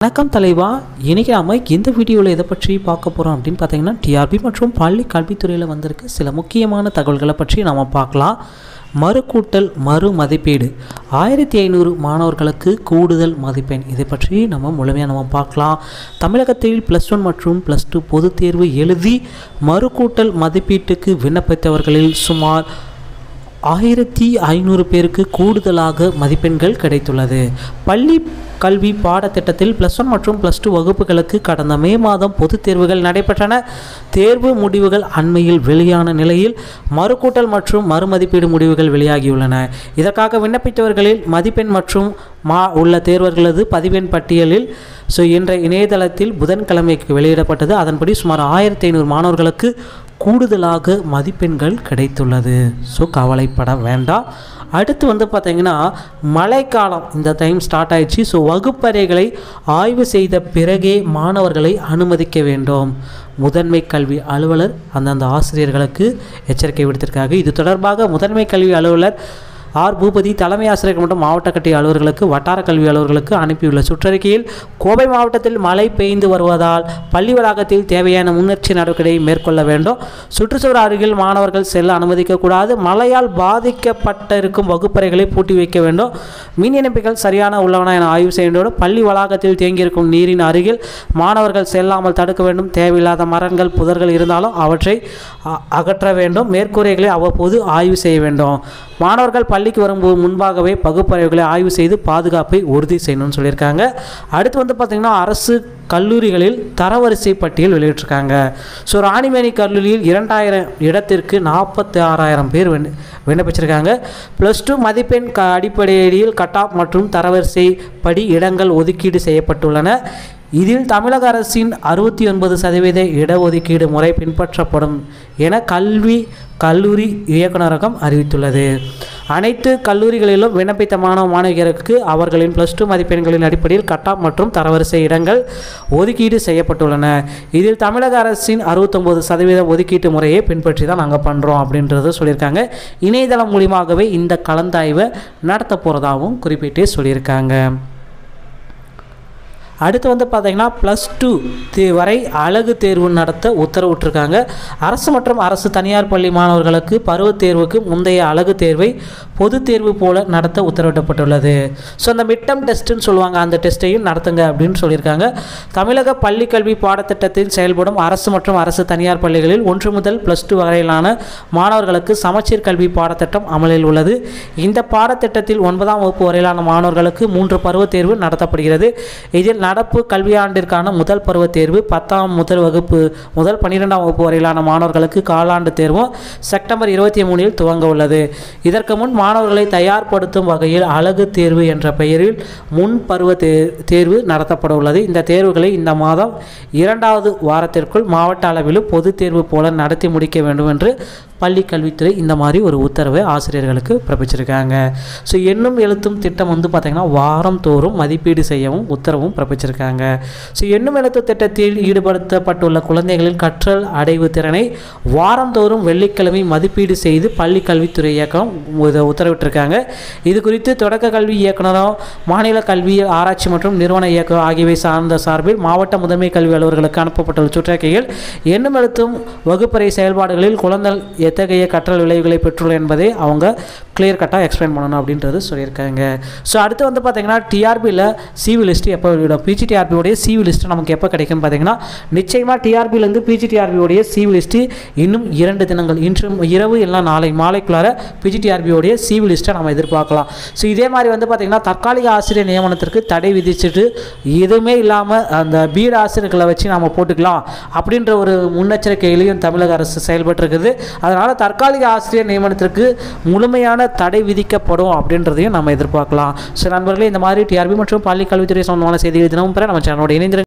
வணக்கம் தலைவா. இன்றைக்கி நாம் இந்த வீடியோவில் எதை பற்றி பார்க்க போகிறோம் அப்படின்னு பார்த்தீங்கன்னா, டிஆர்பி மற்றும் பள்ளி கல்வித்துறையில் வந்திருக்கு சில முக்கியமான தகவல்களை பற்றி நாம் பார்க்கலாம். மறுகூட்டல் மறு மதிப்பீடு 1500 மாணவர்களுக்கு கூடுதல் மதிப்பெண், இதை பற்றி நம்ம முழுமையாக பார்க்கலாம். தமிழகத்தில் +1 மற்றும் +2 பொதுத் தேர்வு எழுதி மறுகூட்டல் மதிப்பீட்டுக்கு விண்ணப்பித்தவர்களில் சுமார் 1500 பேருக்கு கூடுதலாக மதிப்பெண்கள் கிடைத்துள்ளது. பள்ளி கல்வி பாடத்திட்டத்தில் +1 மற்றும் +2 வகுப்புகளுக்கு கடந்த மே மாதம் பொதுத் தேர்வுகள் நடைபெற்றன. தேர்வு முடிவுகள் அண்மையில் வெளியான நிலையில் மறுகூட்டல் மற்றும் மறுமதிப்பீடு முடிவுகள் வெளியாகியுள்ளன. இதற்காக விண்ணப்பித்தவர்களில் மதிப்பெண் மற்றும் உள்ள தேர்வர்களது பதிவெண் பட்டியலில் இன்றைய இணையதளத்தில் புதன்கிழமைக்கு வெளியிடப்பட்டது. அதன்படி சுமார் 1500 மாணவர்களுக்கு கூடுதலாக மதிப்பெண்கள் கிடைத்துள்ளது. கவலைப்பட வேண்டாம். அடுத்து பார்த்திங்கன்னா, மழைக்காலம் இந்த டைம் ஸ்டார்ட் ஆயிடுச்சு. வகுப்பறைகளை ஆய்வு செய்த பிறகே மாணவர்களை அனுமதிக்க வேண்டும். முதன்மை கல்வி அலுவலர் அந்தந்த ஆசிரியர்களுக்கு எச்சரிக்கை விடுத்திருக்காங்க. இது தொடர்பாக முதன்மை கல்வி அலுவலர் ஆர் பூபதி தலைமை ஆசிரியர்கள் மற்றும் மாவட்ட கல்வி அலுவலர்களுக்கு வட்டார கல்வி அலுவலர்களுக்கு அனுப்பியுள்ள சுற்றறிக்கையில், கோவை மாவட்டத்தில் மழை பெய்து வருவதால் பள்ளி வளாகத்தில் தேவையான முன்னெச்சரிக்கை நடவடிக்கை மேற்கொள்ள வேண்டும். சுற்றுச்சூழல் அருகில் மாணவர்கள் செல்ல அனுமதிக்கக்கூடாது. மழையால் பாதிக்கப்பட்டிருக்கும் வகுப்பறைகளை பூட்டி வைக்க வேண்டும். மின் இணைப்புகள் சரியான உள்ளவன என ஆய்வு செய்ய வேண்டும். பள்ளி வளாகத்தில் தேங்கியிருக்கும் நீரின் அருகில் மாணவர்கள் செல்லாமல் தடுக்க வேண்டும். தேவையில்லாத மரங்கள் புதர்கள் இருந்தாலும் அவற்றை அகற்ற வேண்டும். மேற்கூரைகளை அவ்வப்போது ஆய்வு செய்ய வேண்டும். மாணவர்கள் பள்ளிக்கு வரும்போது முன்பாகவே வகுப்பறைகளை ஆய்வு செய்து பாதுகாப்பை உறுதி செய்யணும்னு சொல்லியிருக்காங்க. அடுத்து பார்த்திங்கன்னா, அரசு கல்லூரிகளில் தரவரிசை பட்டியல் வெளியிட்டிருக்காங்க. ராணிமேனி கல்லூரியில் 2000 இடத்திற்கு 46,000 பேர் விண்ணப்பிச்சிருக்காங்க. +2 மதிப்பெண் அடிப்படையில் கட் ஆஃப் மற்றும் தரவரிசை படி இடங்கள் ஒதுக்கீடு செய்யப்பட்டுள்ளன. இதில் தமிழக அரசின் 69% இடஒதுக்கீடு முறை பின்பற்றப்படும் என கல்லூரி இயக்குநரகம் அறிவித்துள்ளது. அனைத்து கல்லூரிகளிலும் விண்ணப்பித்த மாணவியருக்கு அவர்களின் +2 மதிப்பெண்களின் அடிப்படையில் கட் ஆஃப் மற்றும் தரவரிசை இடங்கள் ஒதுக்கீடு செய்யப்பட்டுள்ளன. இதில் தமிழக அரசின் 69% ஒதுக்கீட்டு முறையை பின்பற்றி தான் நாங்கள் பண்ணுறோம் அப்படின்றத சொல்லியிருக்காங்க. இணையதளம் மூலியமாகவே இந்த கலந்தாய்வை நடத்த போகிறதாகவும் குறிப்பிட்டே சொல்லியிருக்காங்க. அடுத்து பார்த்திங்கன்னா, +2 வரை அழகு தேர்வு நடத்த உத்தரவிட்டிருக்காங்க. அரசு மற்றும் அரசு தனியார் பள்ளி மாணவர்களுக்கு பருவத் தேர்வுக்கு முந்தைய அழகு தேர்வை பொது தேர்வு போல நடத்த உத்தரவிடப்பட்டுள்ளது. அந்த மிட் டேர்ம் டெஸ்ட்டுன்னு சொல்லுவாங்க, அந்த டெஸ்ட்டையும் நடத்துங்க அப்படின்னு சொல்லியிருக்காங்க. தமிழக பள்ளி கல்வி பாடத்திட்டத்தில் செயல்படும் அரசு மற்றும் அரசு தனியார் பள்ளிகளில் 1 முதல் +2 வரையிலான மாணவர்களுக்கு சமச்சீர் கல்வி பாடத்திட்டம் அமலில் உள்ளது. இந்த பாடத்திட்டத்தில் 9ஆம் வகுப்பு வரையிலான மாணவர்களுக்கு 3 பருவத் தேர்வு நடத்தப்படுகிறது. இதில் நடப்பு கல்வியாண்டிற்கான முதல் பருவத் தேர்வு 10ஆம் வகுப்பு முதல் 12ஆம் வகுப்பு வரையிலான மாணவர்களுக்கு காலாண்டு தேர்வும் செப்டம்பர் 23இல் துவங்க உள்ளது. இதற்கு முன் மாணவர்களை தயார்படுத்தும் வகையில் அழகு தேர்வு என்ற பெயரில் முன் பருவ தேர்வு நடத்தப்பட உள்ளது. இந்த தேர்வுகளை இந்த மாதம் 2வது வாரத்திற்குள் மாவட்ட அளவிலும் பொது தேர்வு போல நடத்தி முடிக்க வேண்டும் என்று பள்ளி கல்வித்துறை இந்த மாதிரி ஒரு உத்தரவை ஆசிரியர்களுக்கு பிறப்பிச்சிருக்காங்க. எண்ணும் எழுத்தும் திட்டம் பார்த்திங்கன்னா, வாரம் தோறும் மதிப்பீடு செய்யவும் உத்தரவும் பிறப்பிச்சிருக்காங்க. எண்ணும் எழுத்து திட்டத்தில் ஈடுபடுத்தப்பட்டுள்ள குழந்தைகளின் கற்றல் அடைவு திறனை வாரந்தோறும் வெள்ளிக்கிழமை மதிப்பீடு செய்து பள்ளி கல்வித்துறை இயக்கம் உத்தரவிட்டிருக்காங்க. இது குறித்து தொடக்க கல்வி இயக்குநரும் மாநில கல்வி ஆராய்ச்சி மற்றும் நிறுவன இயக்கம் ஆகியவை சார்ந்த சார்பில் மாவட்ட முதன்மை கல்வி அலுவலர்களுக்கு அனுப்பப்பட்டுள்ள சுற்றறிக்கையில் எண்ணும் எழுத்தும் வகுப்பறை செயல்பாடுகளில் குழந்தை எத்தகைய கற்றல் விளைவுகளை பெற்றுள்ள என்பதை அவங்க கிளியர் கட்டாக எக்ஸ்பிளைன் பண்ணணும் அப்படின்றது சொல்லியிருக்காங்க. அடுத்து பார்த்திங்கன்னா, டிஆர்பியில் சிவி லிஸ்ட் எப்போ வெளியிடும், பிஜிடிஆர்பியோடைய சிவி லிஸ்ட்டு நமக்கு எப்போ கிடைக்கும்னு பார்த்திங்கன்னா, நிச்சயமாக டிஆர்பியிலேருந்து பிஜிடிஆர்பியோடைய சிவி லிஸ்ட்டு இன்னும் 2 தினங்கள், இன்று இரவு இல்லை நாளை மாலைக்குள்ளார பிஜிடிஆர்பியோடைய சிவி லிஸ்ட்டை நம்ம எதிர்பார்க்கலாம். இதே மாதிரி பார்த்திங்கன்னா, தற்காலிக ஆசிரியர் நியமனத்திற்கு தடை விதிச்சுட்டு எதுவுமே இல்லாமல் அந்த பீட் ஆசிரியர்களை வச்சு நம்ம போட்டுக்கலாம் அப்படின்ற ஒரு முன்னெச்சரிக்கையிலையும் தமிழக அரசு செயல்பட்டுருக்குது. அதனால் தற்காலிக ஆசிரியர் நியமனத்திற்கு முழுமையான தடை விதிக்கப்படும் அப்படின்றதையும் நம்ம எதிர்பார்க்கலாம். நண்பர்களே, இந்த மாதிரி டிஆர்பி மற்றும் பள்ளி கல்வித்துறை சம்பந்தமான செய்திகள் தினமும் பெற நம்ம சேனலோட இணைந்திருங்க.